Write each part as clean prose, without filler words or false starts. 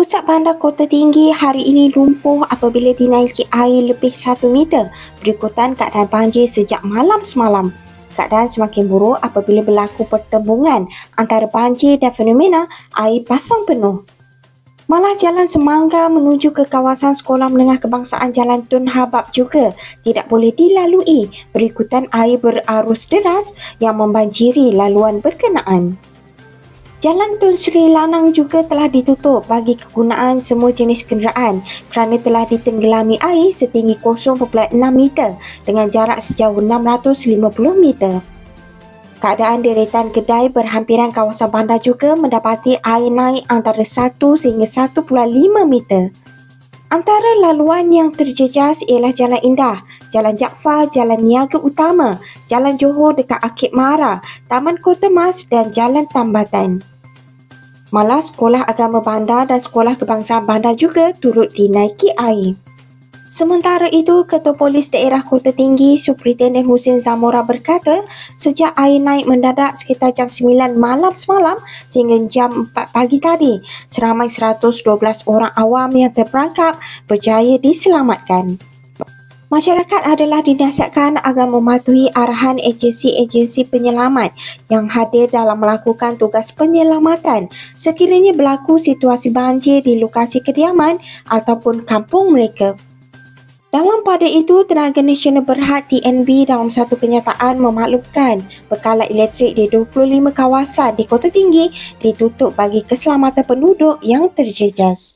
Pusat bandar Kota Tinggi hari ini lumpuh apabila dinaiki air lebih 1 meter berikutan keadaan banjir sejak malam semalam. Keadaan semakin buruk apabila berlaku pertembungan antara banjir dan fenomena air pasang penuh. Malah jalan Semangga menuju ke kawasan Sekolah Menengah Kebangsaan Jalan Tun Habab juga tidak boleh dilalui berikutan air berarus deras yang membanjiri laluan berkenaan. Jalan Tun Sri Lanang juga telah ditutup bagi kegunaan semua jenis kenderaan kerana telah ditenggelami air setinggi 0.6 meter dengan jarak sejauh 650 meter. Keadaan deretan kedai berhampiran kawasan bandar juga mendapati air naik antara 1 sehingga 1.5 meter. Antara laluan yang terjejas ialah Jalan Indah, Jalan Jaafar, Jalan Niaga Utama, Jalan Johor dekat Akib Mara, Taman Kota Mas dan Jalan Tambatan. Malah Sekolah Agama Bandar dan Sekolah Kebangsaan Bandar juga turut dinaiki air. Sementara itu, Ketua Polis Daerah Kota Tinggi Superintendent Husin Zamora berkata, sejak air naik mendadak sekitar jam 9 malam semalam sehingga jam 4 pagi tadi, seramai 112 orang awam yang terperangkap berjaya diselamatkan. Masyarakat adalah dinasihatkan agar mematuhi arahan agensi-agensi penyelamat yang hadir dalam melakukan tugas penyelamatan sekiranya berlaku situasi banjir di lokasi kediaman ataupun kampung mereka. Dalam pada itu, Tenaga Nasional Berhad TNB dalam satu kenyataan memaklumkan bekalan elektrik di 25 kawasan di Kota Tinggi ditutup bagi keselamatan penduduk yang terjejas.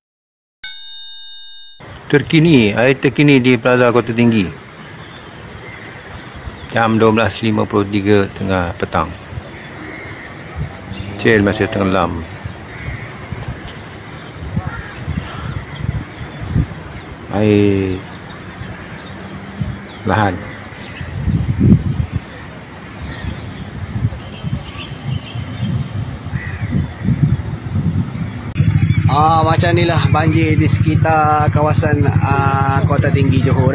Air terkini di Plaza Kota Tinggi jam 12.53 tengah petang. Cil masih tenggelam. Air lahan. Macam inilah banjir di sekitar kawasan Kota Tinggi Johor.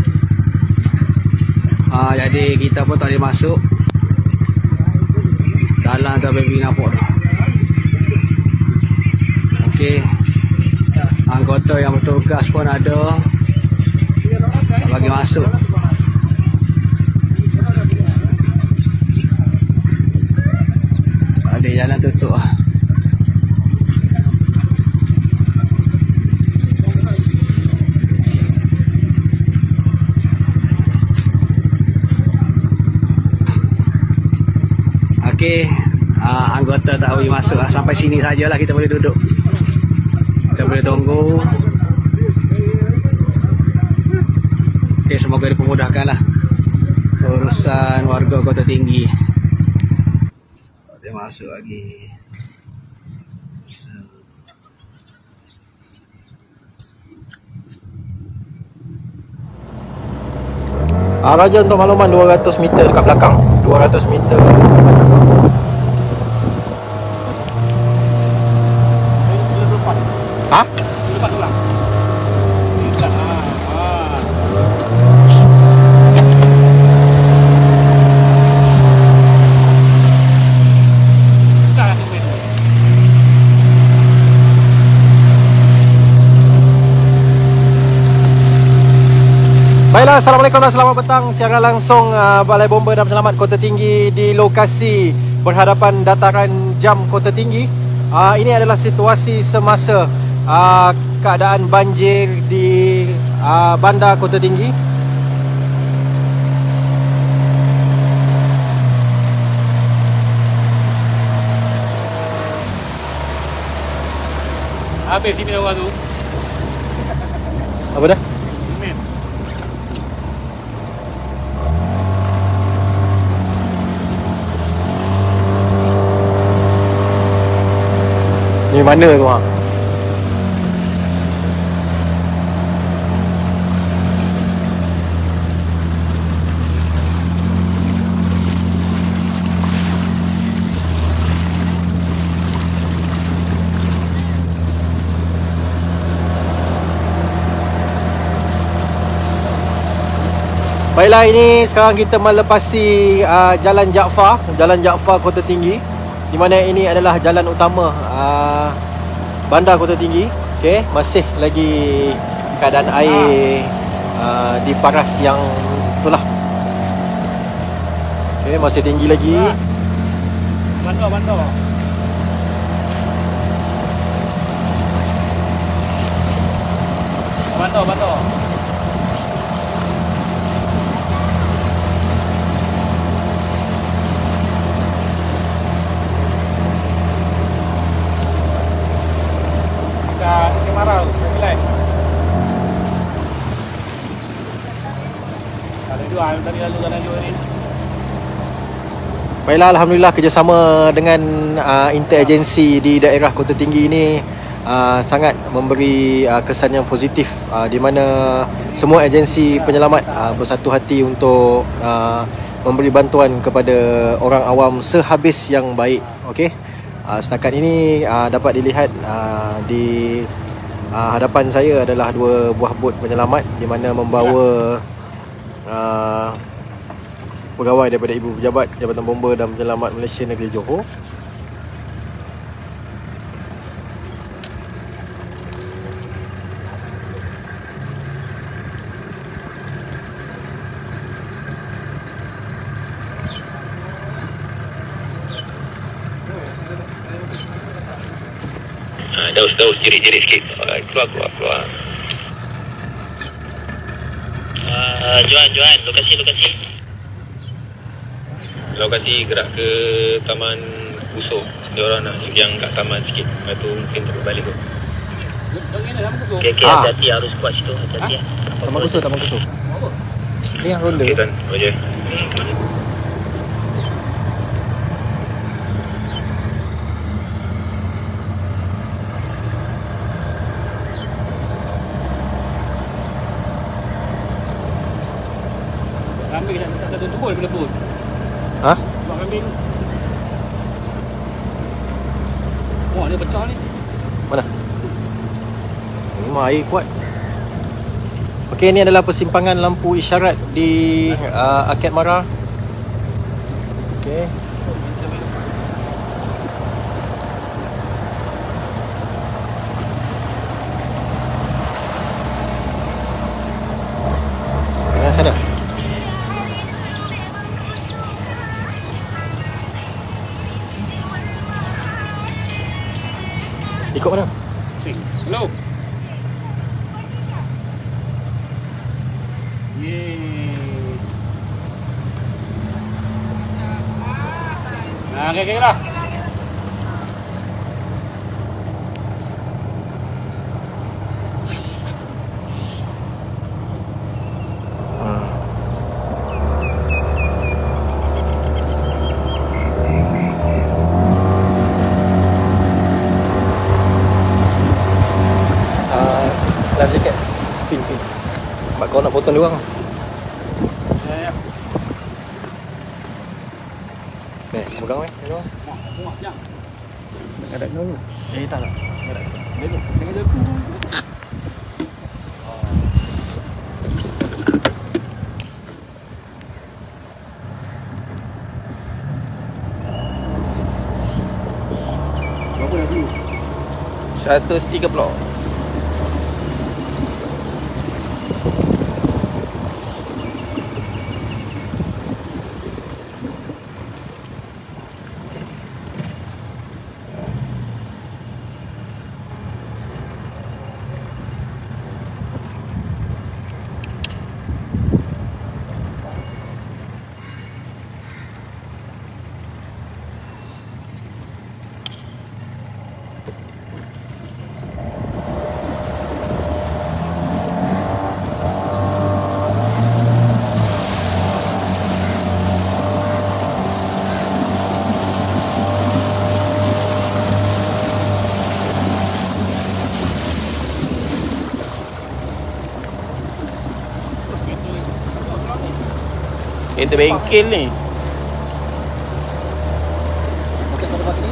Jadi kita pun tak boleh masuk dalam terbaby nampak. Okey, anggota yang bertugas pun ada tak bagi masuk. Ada jalan tutup. Okey, anggota tak boleh masuk sampai sini sajalah kita boleh duduk. Kita boleh tunggu. Okey, semoga dipermudahkanlah urusan warga Kota Tinggi. Dia masuk lagi. Raja untuk makluman 200 meter dekat belakang. 200 meter. Ha? Lepas ulang. Baiklah, Assalamualaikum dan selamat petang. Siaran langsung Balai Bomba dan Penyelamat Kota Tinggi di lokasi berhadapan dataran jam Kota Tinggi. Ini adalah situasi semasa keadaan banjir di bandar Kota Tinggi. Habis sini orang tu. Apa dah? Ni mana tu ha? Baiklah, ini sekarang kita melepasi Jalan Jaafar Kota Tinggi, di mana ini adalah jalan utama Bandar Kota Tinggi. Okey, masih lagi keadaan air di paras yang itulah. Okey, masih tinggi lagi. Bandar. Kemarau, mulai. Ada dua tadi lalu ni. Baiklah, alhamdulillah kerjasama dengan interagensi di daerah Kota Tinggi ini sangat memberi kesan yang positif, di mana semua agensi penyelamat bersatu hati untuk memberi bantuan kepada orang awam sehabis yang baik. Okey. Setakat ini dapat dilihat di hadapan saya adalah 2 buah bot penyelamat di mana membawa pegawai daripada Ibu Pejabat Jabatan Bomba dan Penyelamat Malaysia Negeri Johor. Daus jerit-jerit sikit. Keluar. Johan, lokasi gerak ke Taman Busuk. Dia orang nak yang kat taman sikit. Lepas tu mungkin terus balik tu. Okay, hati-hati harus kuat situ. Hati-hati. Taman Kusur. Ni yang ronda. Okay, kan. Roger. Kambing tak tumbul bila pun. Ha? Buat kambing. Wah, dia pecah ni. Mana? Memang air kuat. Okey, ini adalah persimpangan lampu isyarat di Akad Mara. Okey. Yang sana. Ikut mana? Hello. Yeay. Nah, okey lah. Life jacket. Pin. Mak kau nak potong dia orang. Ya. Pegang weh. Muak jang. Ada kau ni. Tak. Ada. Dia tengah jatuh. Berapa dah view? 130. Itu bengkel ni. Okey, pada pas ni.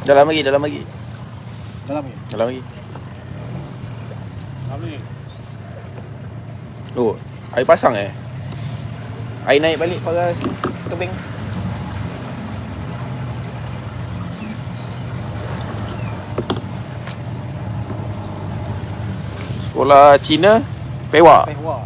Dalam lagi, dalam lagi. Dalam ni. Dalam lagi. Oh, air pasang Air naik balik pagar tebing. Sekolah Cina, Pewa.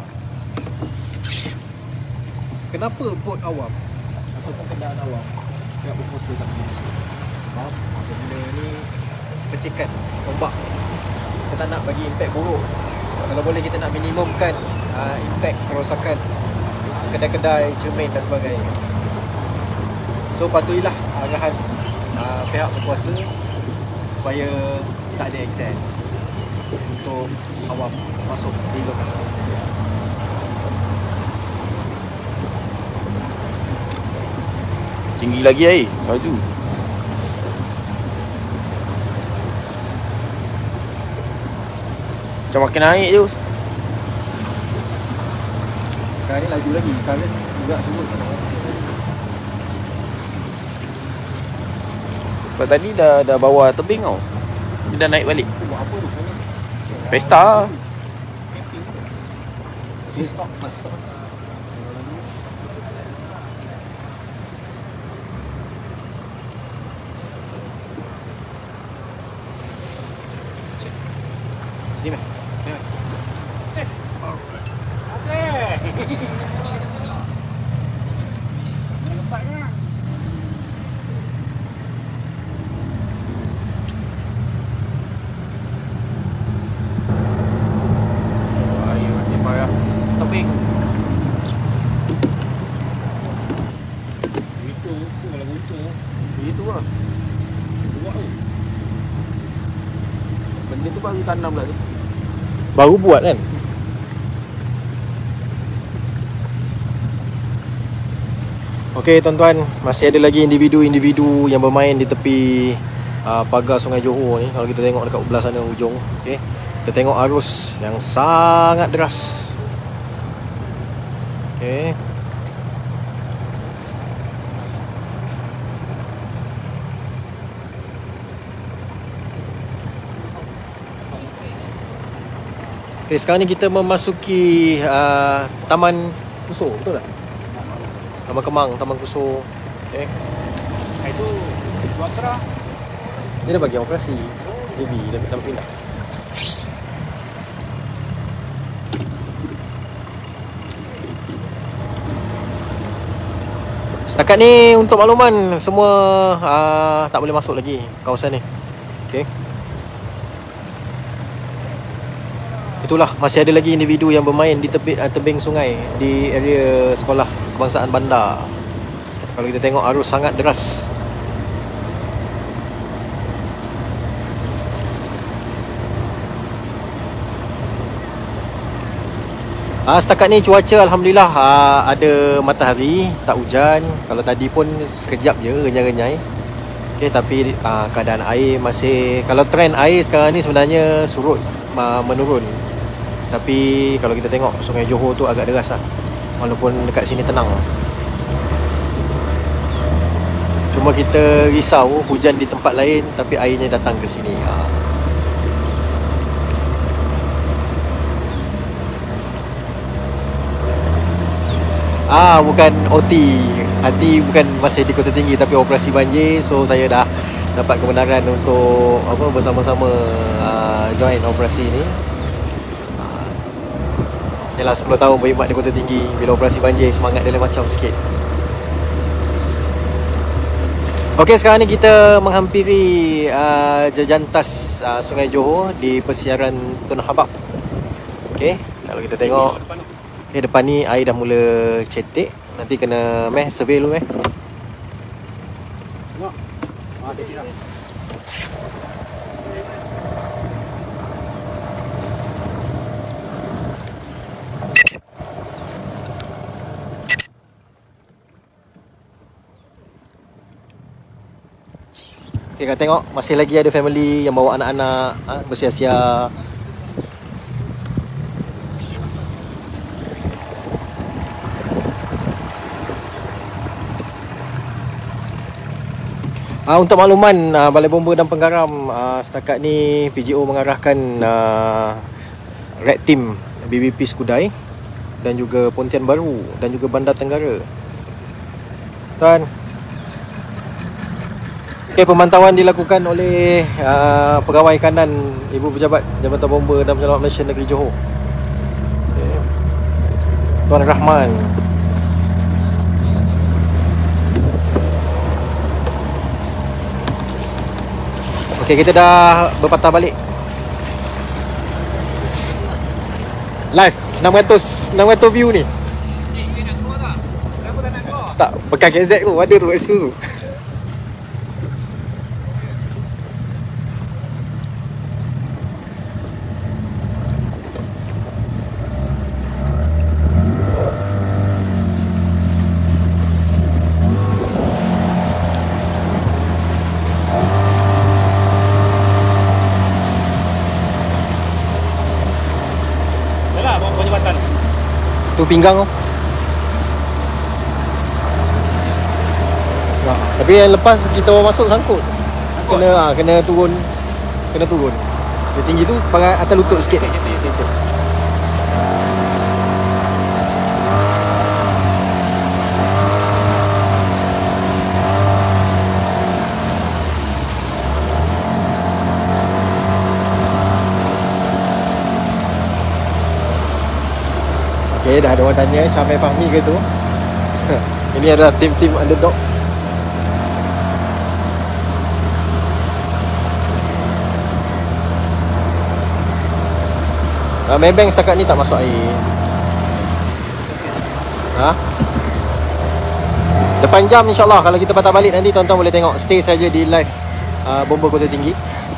Kenapa bot awam ataupun kenderaan awam tidak berkuasa kat Malaysia? Sebab apabila ni pecikan ombak, kita tak nak bagi impak buruk. Kalau boleh kita nak minimumkan impak kerosakan kedai-kedai, cermin dan sebagainya. So patuhilah arahan pihak berkuasa supaya tak ada akses untuk awam masuk di lokasi. Tinggi lagi air. Laju. Macam makin naik je. Sekarang ni laju lagi. Current juga surut. Sebab tadi dah bawa tebing tau. Dia dah naik balik. Buat apa tu? Pesta. Stop. Sini meh. Air masih parah. Tebing. Itu lah. Benda tu baru tanam kat tu. Baru buat kan? Okey tuan-tuan, masih ada lagi individu-individu yang bermain di tepi pagar Sungai Johor ni. Kalau kita tengok dekat belah sana hujung, okey. Kita tengok arus yang sangat deras. Okey. Okay, sekarang ni kita memasuki Taman Kusur, betul tak? Taman Kemang, Taman Kusur. Okay. Itu Suasra. Dia dah bagi operasi AV, dah pindah. Setakat ni untuk makluman, semua tak boleh masuk lagi kawasan ni. Okay. Itulah, masih ada lagi individu yang bermain di tebing sungai di area sekolah kebangsaan bandar. Kalau kita tengok arus sangat deras. Setakat ni cuaca alhamdulillah ada matahari, tak hujan. Kalau tadi pun sekejap je renyai-renyai. Okay, tapi keadaan air masih, kalau trend air sekarang ni sebenarnya surut, menurun. Tapi kalau kita tengok Sungai Johor tu agak deras lah. Walaupun dekat sini tenang. Cuma kita risau hujan di tempat lain tapi airnya datang ke sini. Bukan OT. Hati bukan masih di Kota Tinggi tapi operasi banjir. So saya dah dapat kebenaran untuk bersama-sama join operasi ni. Yalah 10 tahun berkhidmat di Kota Tinggi, bila operasi banjir semangat dia lain macam sikit. Okey, sekarang ni kita menghampiri jejantas Sungai Johor di persiaran Tun Habab. Okey, kalau kita tengok depan ni air dah mula cetek. Nanti kena survey dulu Okay, kita tengok masih lagi ada family yang bawa anak-anak bersia-sia. Untuk makluman, Balai Bomba dan Penggaram, setakat ni PGO mengarahkan Red Team BBP Skudai dan juga Pontian Baru dan juga Bandar Tenggara. Tuan. Okey, pemantauan dilakukan oleh pegawai kanan Ibu Pejabat Jabatan Bomba dan Penyelamat Malaysia Negeri Johor. Okay. Tuan Rahman. Okey, kita dah berpatah balik. Live 600 view ni. Kita nak keluar tak? Kenapa tak nak keluar? Tak, bekas KZ tu ada tu kat situ tu. Tu pinggang tu. Tapi yang lepas kita orang masuk sangkut. Kena turun. Dia tinggi tu pakai atas lutut sikit. Okay, dah ada orang tanya Syamil Fahmi ke tu. Ini adalah tim-tim underdog. Maybank setakat ni tak masuk air. Depan jam insyaAllah. Kalau kita patah balik nanti tuan-tuan boleh tengok. Stay saja di live Bomba Kota Tinggi.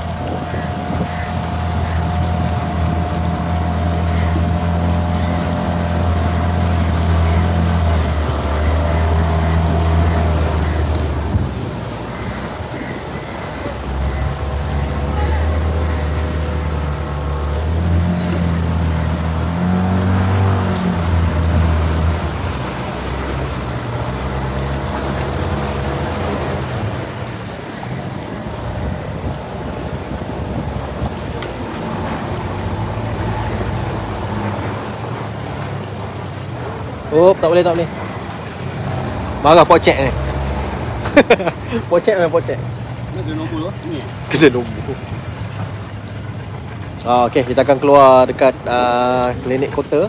Oh, tak boleh. Marah Pok Cek ni. Pok Cek mana Pok Cek? Kena nombor ni. Kena nombor. Okey, kita akan keluar dekat klinik kota.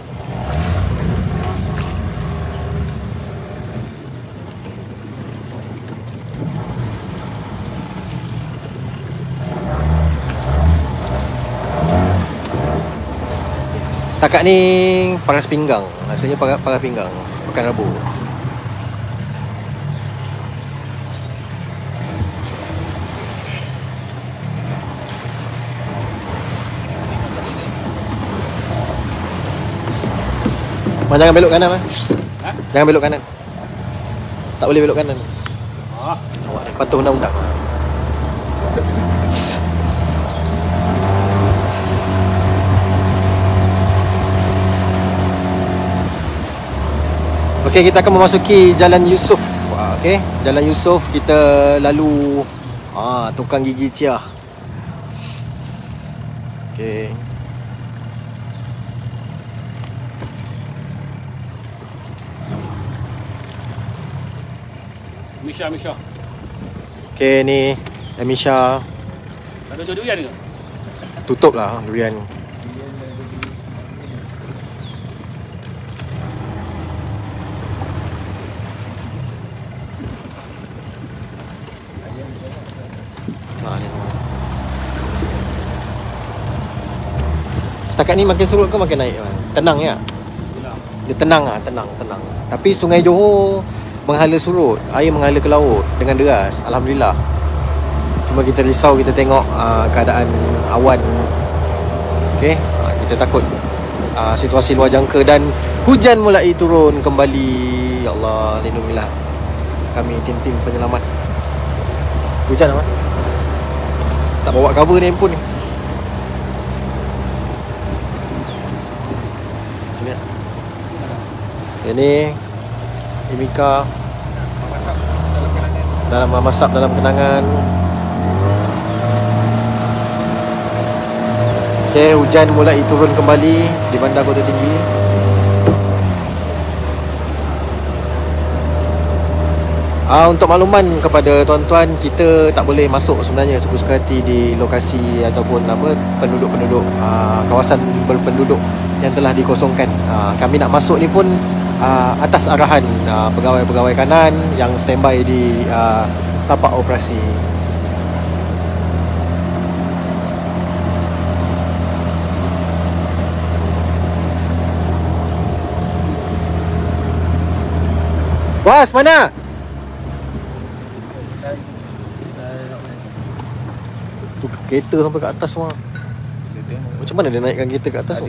Setakat ni paras pinggang. Maksudnya paras pinggang. Pekan Rabu. Jangan belok kanan man. Jangan belok kanan. Tak boleh belok kanan. Awak ni patuh undang-undang. Okey, kita akan memasuki Jalan Yusof. Okey, Jalan Yusof kita lalu tukang gigi Ciah. Okey. Misha. Okey, ni Misha. Ada durian ke? Tutup lah durian. Setakat ni makin surut ke makin naik? Tenang ya? Dia tenang. Tapi Sungai Johor menghala surut. Air menghala ke laut dengan deras. Alhamdulillah. Cuma kita risau, kita tengok keadaan awan. Okay, kita takut situasi luar jangka. Dan hujan mulai turun kembali. Ya Allah, lindungilah kami tim-tim penyelamat. Hujan apa? Tak bawa cover ni handphone ni. Ini Imika. dalam masak dalam kenangan. Okey, hujan mulai turun kembali di Bandar Kota Tinggi. Untuk makluman kepada tuan-tuan, kita tak boleh masuk sebenarnya suka-suka hati di lokasi ataupun penduduk-penduduk kawasan berpenduduk yang telah dikosongkan. Kami nak masuk ni pun atas arahan pegawai-pegawai kanan yang standby di tapak operasi. Bos, mana? Tu kereta sampai kat atas semua. Macam mana dia naikkan kereta kat atas?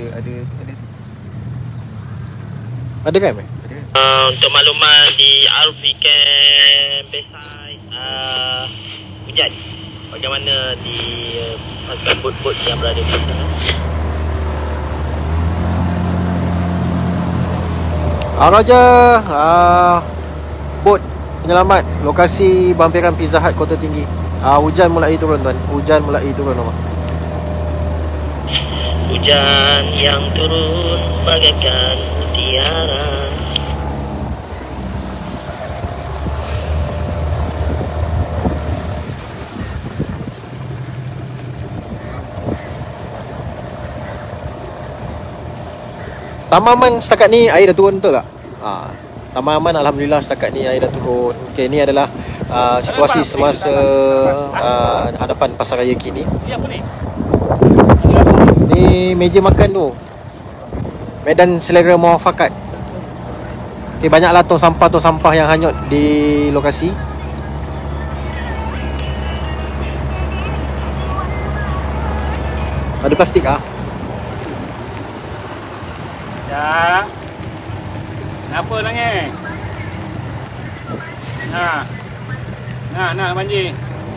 Ada kan, Mai? Untuk makluman di Alfi Camp Besai, hujan. Bagaimana di pasukan bot-bot yang berada di sana? Roger. Bot penyelamat lokasi bampiran Pizza Hut Kota Tinggi. Hujan mulai turun, tuan. Hujan mulai turun, Abang. Hujan yang turun bagaikan mutiara. Tamaman setakat ni air dah turun, betul tak? Tamaman alhamdulillah setakat ni air dah turun. Okey, ni adalah situasi semasa hadapan pasaraya kini. Ni meja makan tu, Medan Selera Muafakat. Okey, banyaklah tong sampah yang hanyut di lokasi. Ada plastik Ya. Kenapa nangis? Nak banjir.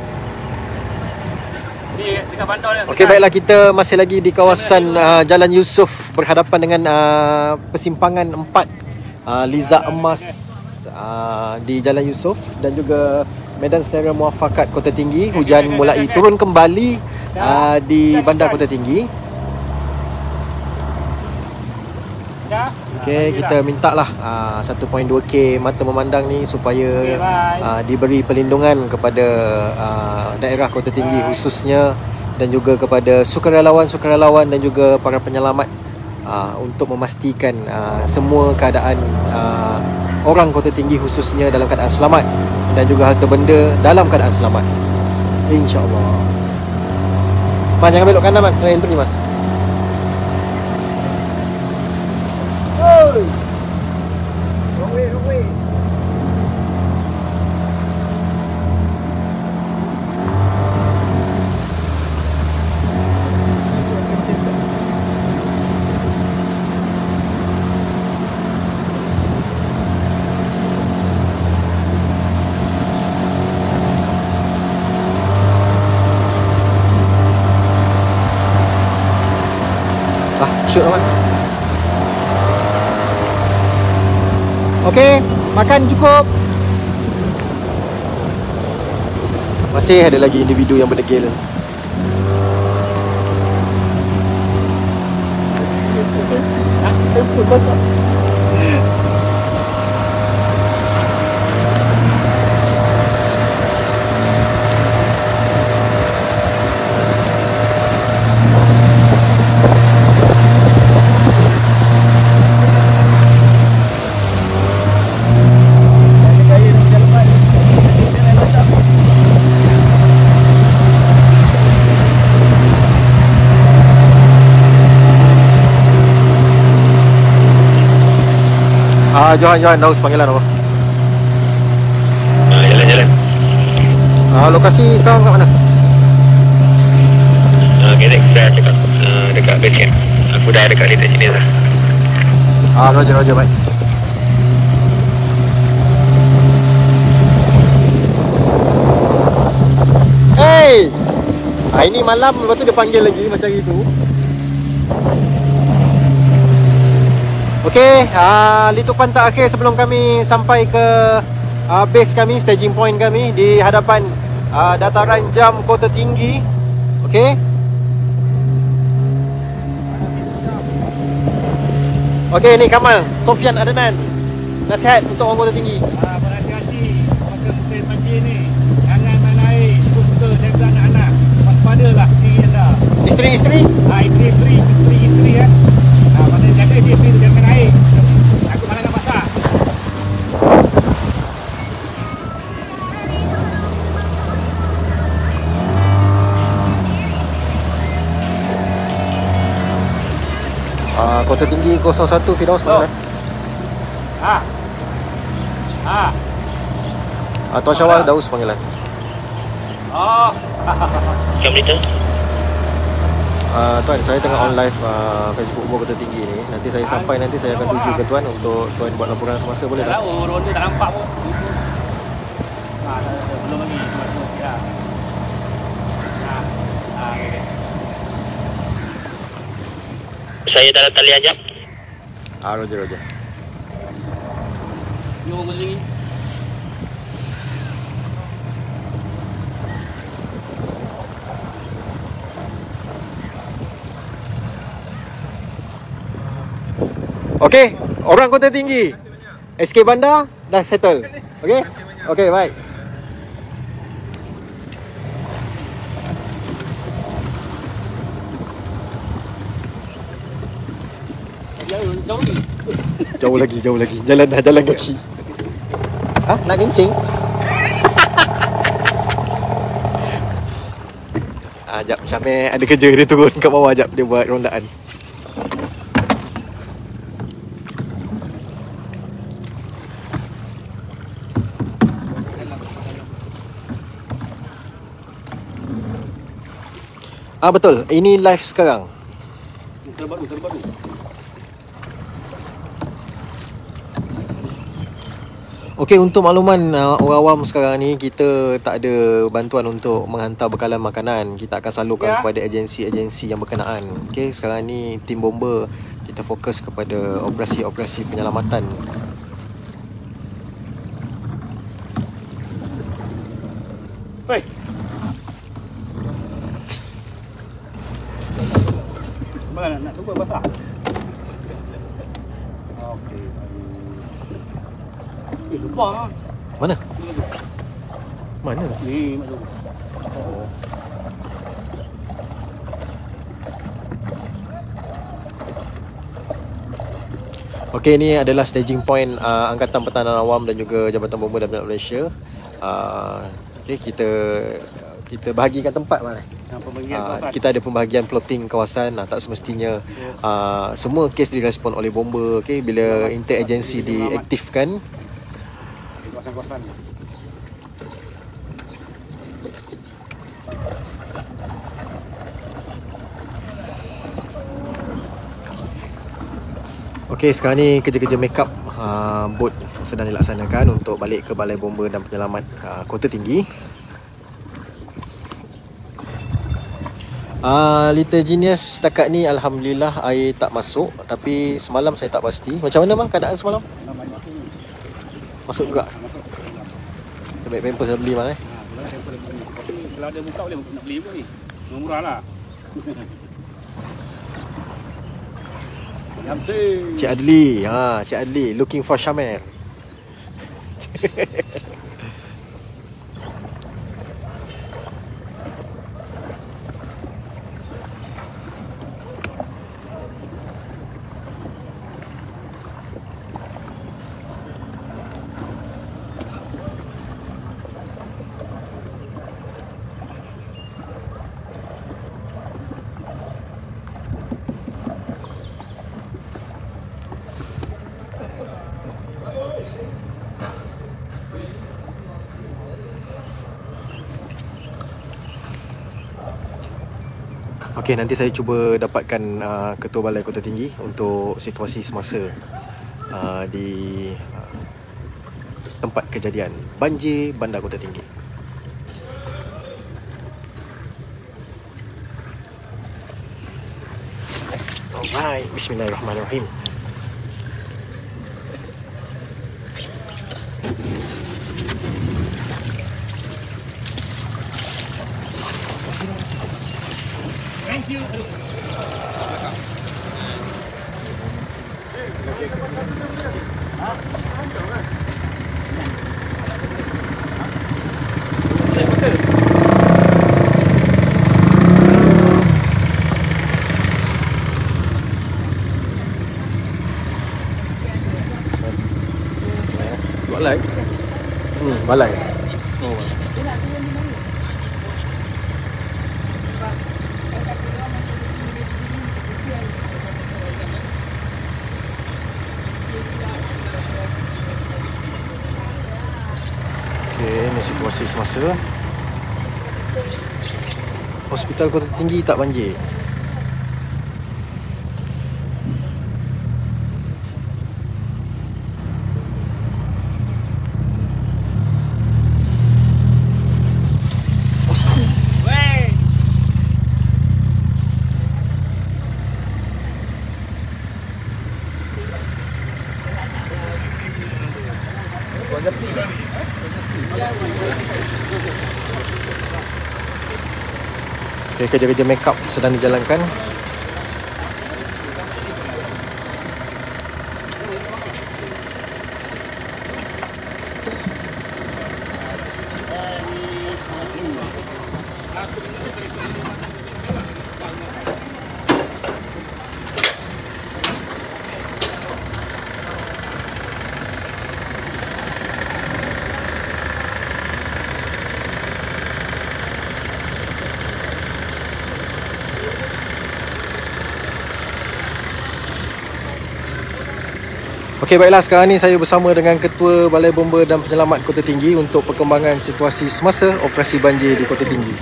Ni dekat bandar ni. Okey, baiklah, kita masih lagi di kawasan Jalan Yusof berhadapan dengan persimpangan 4 Liza Emas di Jalan Yusof dan juga Medan Selera Muafakat Kota Tinggi. Hujan mulai turun kembali di Bandar Kota Tinggi. Okey, kita mintalah 1.2K mata memandang ni supaya diberi perlindungan kepada daerah Kota Tinggi khususnya, dan juga kepada sukarelawan-sukarelawan dan juga para penyelamat untuk memastikan semua keadaan orang Kota Tinggi khususnya dalam keadaan selamat dan juga harta benda dalam keadaan selamat, InsyaAllah. Man, jangan belok kanan, Man. Kena entry, Man. Shoot, Man. Okey, makan cukup. Masih ada lagi individu yang berdegil. Johan, Daus panggilan apa? Jalan-jalan. Lokasi sekarang kat mana? Okay, dah cakap dekat base camp. Aku dah dekat dekat sini dah. Roger, baik. Hey! Ini malam, lepas tu dia panggil lagi macam itu. Okey, letupan terakhir sebelum kami sampai ke base kami, staging point kami di hadapan dataran jam Kota Tinggi. Okey. Okey, ni Kamal, Sofian Adnan. Nasihat untuk orang Kota Tinggi. Berhati-hati masa musim banjir ni. Jangan main air, betul jaga anak-anak. Waspadalah diri anda. Isteri-isteri? Isteri ya. Mana jaga isteri tu jangan main air. Aku malah nak masak. Kota Tinggi 01 Firdaus mana? Tuan Syawal Daus panggilan. Jam berita. Tuan, saya tengah on live Facebook Buah Kota Tinggi ni. Nanti saya sampai, nanti saya akan tuju ke tuan untuk tuan buat laporan semasa, boleh tak? Tahu ronda tak nampak pun. Belum lagi. Ya. Okey. Saya dalam talian jap. Roger. Yo lagi. Okey, orang Kota Tinggi. SK Bandar dah settle. Okey? Okey, baik. Jauh lagi. Jalan kaki. Nak kencing? Jap, Syamil ada kerja, dia turun kat bawah jap, dia buat rondaan. Betul, ini live sekarang. Terbaru. Okey, untuk makluman orang awam sekarang ni, kita tak ada bantuan untuk menghantar bekalan makanan. Kita akan salurkan kepada agensi-agensi yang berkenaan. Okey, sekarang ni tim bomba kita fokus kepada operasi-operasi penyelamatan. Hei. Mana nak tunggu basah? Okey. Lupa. Mana? Mana? Ni mak tu. Okey, ni adalah staging point Angkatan Pertahanan Awam dan juga Jabatan Bomba dan Penyelamat Malaysia. Okey, kita bahagikan tempat mana? Kita ada pembahagian plotting kawasan. Tak semestinya semua kes direspon oleh bomba. Okey, bila interagensi diaktifkan, Kawasan. okey, sekarang ni kerja-kerja make up boat sedang dilaksanakan untuk balik ke Balai Bomba dan Penyelamat Kota Tinggi. Little Genius setakat ni alhamdulillah air tak masuk, tapi semalam saya tak pasti. Macam mana bang keadaan semalam? Masuk juga. Sebab pampers dah beli bang Kalau ada buka boleh nak beli pun ni. Murah lah. Cik Adli, Cik Adli looking for Syamil. Okey, nanti saya cuba dapatkan Ketua Balai Kota Tinggi untuk situasi semasa di tempat kejadian banjir Bandar Kota Tinggi. Alright, bismillahirrahmanirrahim. Balai. Balai. Okey, ini situasi semasa Hospital Kota Tinggi tak banjir. Okay, kerja-kerja make up sedang dijalankan. Okey, baiklah, sekarang ni saya bersama dengan Ketua Balai Bomba dan Penyelamat Kota Tinggi untuk perkembangan situasi semasa operasi banjir di Kota Tinggi.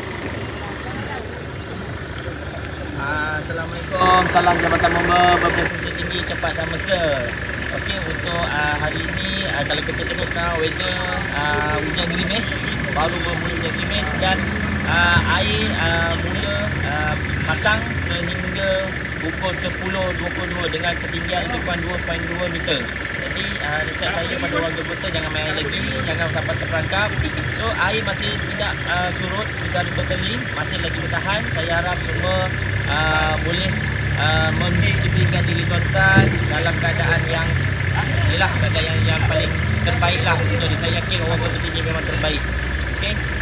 Assalamualaikum, salam Jabatan Bomba Berprestasi Tinggi cepat dan mesra. Okey, untuk hari ini kalau kita tengok sekarang weather hujan gerimis, baru bermula hujan gerimis dan air mula pasang sehingga pukul 10.22 dengan ketinggian lebih 2.2 meter. Jadi nasihat saya pada warga kota jangan main lagi, jangan sampai terperangkap. So air masih tidak surut secara totally, masih lagi bertahan. Saya harap semua boleh mendisiplinkan diri tuan-tuan dalam keadaan yang ialah keadaan yang paling terbaik lah. Jadi saya yakin orang Kota Tinggi memang terbaik. Okey.